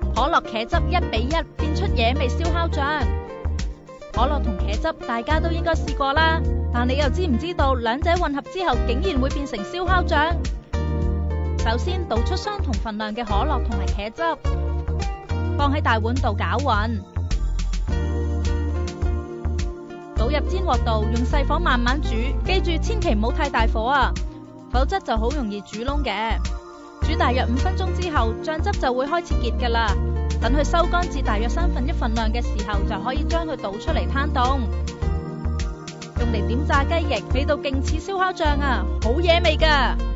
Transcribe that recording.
可樂茄汁1:1變出野味燒烤醬。可樂同茄汁大家都應該試過啦，但你又知唔知道兩者混合之後竟然會變成燒烤醬？首先倒出相同份量嘅可樂同埋茄汁，放喺大碗度攪勻，倒入煎鍋度，用細火慢慢煮，記住千祈唔好太大火啊，否則就好容易煮燶嘅。煮大約5分鐘之後，醬汁就會開始結㗎啦。等佢收乾至大約1/3份量嘅時候，就可以將佢倒出嚟攤凍，用嚟點炸雞翼，味道勁似燒烤醬啊，好野味㗎！